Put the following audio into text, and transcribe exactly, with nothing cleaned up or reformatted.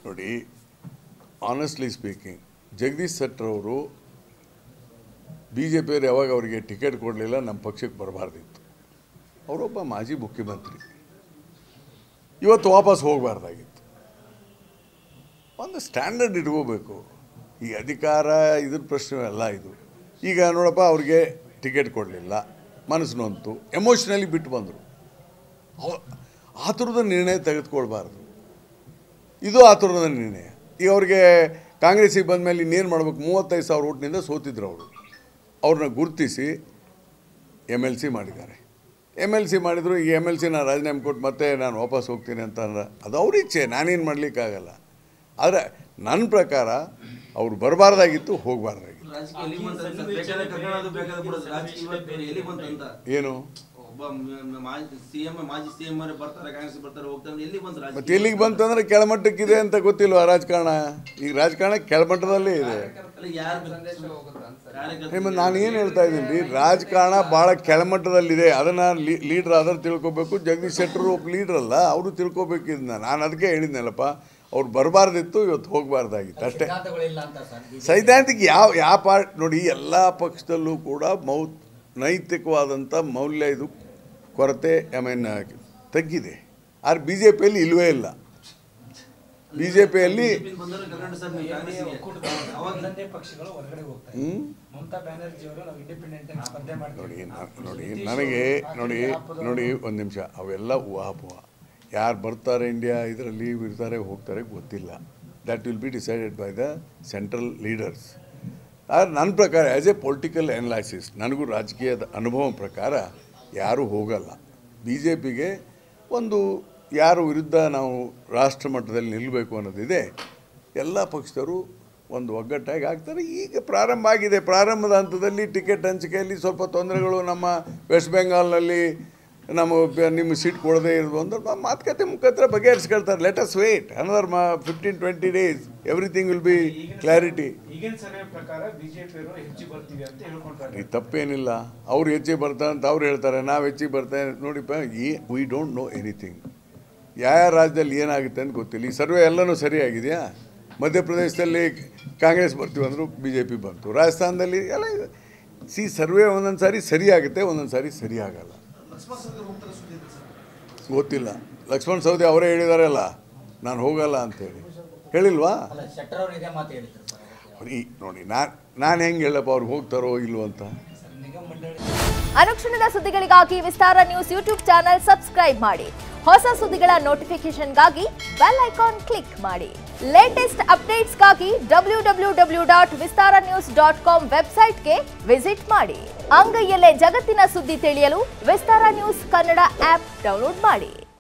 ನೋಡಿ, honestly speaking, Jagadish Shettar ಅವರು B J ಪಿಯವರು ಯಾವಾಗ ಅವರಿಗೆ ಟಿಕೆಟ್ ಕೊಡಲಿಲ್ಲ, ನಮ್ಮ ಪಕ್ಷಕ್ಕೆ ಬರಬಾರ್ದಿತ್ತು. ಅವರೊಬ್ಬ ಮಾಜಿ ಮುಖ್ಯಮಂತ್ರಿ, ಇವತ್ತು ವಾಪಸ್ ಹೋಗಬಾರ್ದಾಗಿತ್ತು. ಒಂದು ಸ್ಟ್ಯಾಂಡರ್ಡ್ ಇಟ್ಕೋಬೇಕು. ಈ ಅಧಿಕಾರ ಇದ್ರ ಪ್ರಶ್ನೆ ಅಲ್ಲ ಇದು. ಈಗ ನೋಡಪ್ಪ, ಅವ್ರಿಗೆ ಟಿಕೆಟ್ ಕೊಡಲಿಲ್ಲ, ಮನಸ್ಸು ನೋಂತು, ಎಮೋಷ್ನಲಿ ಬಿಟ್ಟು ಬಂದರು. ಆ ಥರದ ನಿರ್ಣಯ ತೆಗೆದುಕೊಳ್ಬಾರ್ದು. ಇದು ಆ ಥರದ ನಿರ್ಣಯ. ಈಗ ಅವ್ರಿಗೆ ಕಾಂಗ್ರೆಸ್ಸಿಗೆ ಬಂದ ಮೇಲೆ ಇನ್ನೇನು ಮಾಡ್ಬೇಕು? ಮೂವತ್ತೈದು ಸಾವಿರ ಓಟ್ನಿಂದ ಸೋತಿದ್ರು ಅವರು. ಅವ್ರನ್ನ ಗುರುತಿಸಿ ಎಮ್ ಎಲ್ ಸಿ ಮಾಡಿದ್ದಾರೆ. ಎಮ್ ಎಲ್ ಸಿ ಮಾಡಿದ್ರು. ಈ ಎಮ್ ಎಲ್ ಸಿ ನಾನು ರಾಜೀನಾಮೆ ಕೊಟ್ಟು ಮತ್ತೆ ನಾನು ವಾಪಸ್ ಹೋಗ್ತೀನಿ ಅಂತ ಅಂದ್ರೆ ಅದು ಅವ್ರ ಇಚ್ಛೆ, ನಾನೇನು ಮಾಡಲಿಕ್ಕಾಗಲ್ಲ. ಆದರೆ ನನ್ನ ಪ್ರಕಾರ ಅವ್ರು ಬರಬಾರ್ದಾಗಿತ್ತು, ಹೋಗಬಾರ್ದಾಗಿತ್ತು. ಏನು ಮತ್ತೆ ಎಲ್ಲಿಗೆ ಬಂತಂದ್ರೆ ಕೆಳಮಟ್ಟಕ್ಕಿದೆ ಅಂತ ಗೊತ್ತಿಲ್ವಾ ರಾಜಕಾರಣ? ಈಗ ರಾಜಕಾರಣ ಕೆಳಮಟ್ಟದಲ್ಲೇ ಇದೆ. ನಾನು ಏನು ಹೇಳ್ತಾ ಇದ್ದೀನಿ ರೀ, ರಾಜಕಾರಣ ಭಾಳ ಕೆಳಮಟ್ಟದಲ್ಲಿದೆ. ಅದನ್ನು ಲೀಡ್ರ್ ಆದ್ರೆ ತಿಳ್ಕೊಬೇಕು. ಜಗದೀಶ್ ಶೆಟ್ಟರು ಒಬ್ಬ ಲೀಡ್ರ್ ಅಲ್ಲ, ಅವರು ತಿಳ್ಕೊಬೇಕಿದ್ನ. ನಾನು ಅದಕ್ಕೆ ಹೇಳಿದ್ನಲ್ಲಪ್ಪ, ಅವ್ರು ಬರಬಾರ್ದಿತ್ತು, ಇವತ್ತು ಹೋಗಬಾರ್ದಾಗಿತ್ತು ಅಷ್ಟೇ. ಸೈದ್ಧಾಂತಿಕ ಯಾವ ಯಾವ ಪಾರ್ಟ್ ನೋಡಿ, ಎಲ್ಲ ಪಕ್ಷದಲ್ಲೂ ಕೂಡ ಮೌ ನೈತಿಕವಾದಂಥ ಮೌಲ್ಯ ಇದು ಕೊರತೆ ಐ ಮೀನ್ ತಗ್ಗಿದೆ. ಆದ್ರೆ ಬಿ ಜೆ ಪಿಯಲ್ಲಿ ಇಲ್ಲವೇ ಇಲ್ಲ. ಬಿ ಜೆ ಪಿಯಲ್ಲಿ ನೋಡಿ ನೋಡಿ ನನಗೆ ನೋಡಿ ನೋಡಿ ಒಂದು ನಿಮಿಷ, ಅವೆಲ್ಲ ಊಹಾಪೋಹ. ಯಾರು ಬರ್ತಾರೆ ಇಂಡಿಯಾ ಇದರಲ್ಲಿ ಇರ್ತಾರೆ ಹೋಗ್ತಾರೆ ಗೊತ್ತಿಲ್ಲ. That will be decided by the central leaders. ಆದರೆ ನನ್ನ ಪ್ರಕಾರ ಆ್ಯಸ್ ಎ ಪೊಲಿಟಿಕಲ್ ಅನಲೈಸಿಸ್, ನನಗೂ ರಾಜಕೀಯದ ಅನುಭವ ಪ್ರಕಾರ ಯಾರೂ ಹೋಗಲ್ಲ. ಬಿ ಜೆ ಪಿಗೆ ಒಂದು ಯಾರು ವಿರುದ್ಧ ನಾವು ರಾಷ್ಟ್ರ ಮಟ್ಟದಲ್ಲಿ ನಿಲ್ಲಬೇಕು ಅನ್ನೋದಿದೆ. ಎಲ್ಲ ಪಕ್ಷದವರು ಒಂದು ಒಗ್ಗಟ್ಟಾಗಿ ಆಗ್ತಾರೆ. ಈಗ ಪ್ರಾರಂಭ ಆಗಿದೆ. ಪ್ರಾರಂಭದ ಹಂತದಲ್ಲಿ ಟಿಕೆಟ್ ಹಂಚಿಕೆಯಲ್ಲಿ ಸ್ವಲ್ಪ ತೊಂದರೆಗಳು, ನಮ್ಮ ವೆಸ್ಟ್ ಬೆಂಗಾಲ್ನಲ್ಲಿ ನಮ್ಮ ನಿಮ್ಮ ಸೀಟ್ ಕೊಡದೇ ಇರೋದು ಅಂದ್ರೆ ಮಾತುಕತೆ ಮುಖಾಂತರ ಬಗೆಹರಿಸ್ಕೊಳ್ತಾರೆ. Let us wait another fifteen twenty days, everything will be clarity. ಈ ತಪ್ಪೇನಿಲ್ಲ. ಅವ್ರು ಹೆಚ್ಚಿಗೆ ಬರ್ತಾರೆ ಅಂತ ಅವ್ರು ಹೇಳ್ತಾರೆ, ನಾವು ಹೆಚ್ಚಿಗೆ ಬರ್ತೇವೆ. ನೋಡಿಪ್ಪ, ಈ ವಿ ಡೋಂಟ್ ನೋ ಎನಿಥಿಂಗ್. ಯಾವ ರಾಜ್ಯದಲ್ಲಿ ಏನಾಗುತ್ತೆ ಅಂತ ಗೊತ್ತಿಲ್ಲ. ಈ ಸರ್ವೆ ಎಲ್ಲನೂ ಸರಿಯಾಗಿದೆಯಾ? ಮಧ್ಯಪ್ರದೇಶದಲ್ಲಿ ಕಾಂಗ್ರೆಸ್ ಬರ್ತೀವಿ ಅಂದರು, ಬಿ ಜೆ ಪಿ ಬಂತು. ರಾಜಸ್ಥಾನದಲ್ಲಿ ಎಲ್ಲ ಸಿ ಸರ್ವೆ ಒಂದೊಂದು ಸಾರಿ ಸರಿಯಾಗುತ್ತೆ, ಒಂದೊಂದು ಸಾರಿ ಸರಿಯಾಗಲ್ಲ. ಗೊತ್ತಿಲ್ಲ. ಲಕ್ಷ್ಮಣ್ ಸವದಿ ಅವರೇ ಹೇಳಿದಾರಲ್ಲ, ನಾನು ಹೋಗಲ್ಲ ಅಂತೇಳಿ. ಹೇಳಿಲ್ವಾ? ನೋಡಿ, ನಾನು ನಾನು ಹೆಂಗೆ ಹೇಳಪ್ಪ, ಅವ್ರು ಹೋಗ್ತಾರೋ ಇಲ್ವೋ ಅಂತ. ಅನುಕ್ಷಣದ ಸುದ್ದಿಗಳಿಗಾಗಿ Vistara news YouTube channel subscribe ಮಾಡಿ. ಹೊಸ ಸುದ್ದಿಗಳ ನೋಟಿಫಿಕೇಶನ್ಗಾಗಿ ಬೆಲ್ ಐಕಾನ್ ಕ್ಲಿಕ್ ಮಾಡಿ. ಲೇಟೆಸ್ಟ್ ಅಪ್ಡೇಟ್ಸ್ಗಾಗಿ W W W dot Vistara news dot com ವೆಬ್ಸೈಟ್ಗೆ ವಿಸಿಟ್ ಮಾಡಿ. ಅಂಗೈಯಲ್ಲೇ ಜಗತ್ತಿನ ಸುದ್ದಿ ತಿಳಿಯಲು Vistara news Kannada app download ಮಾಡಿ.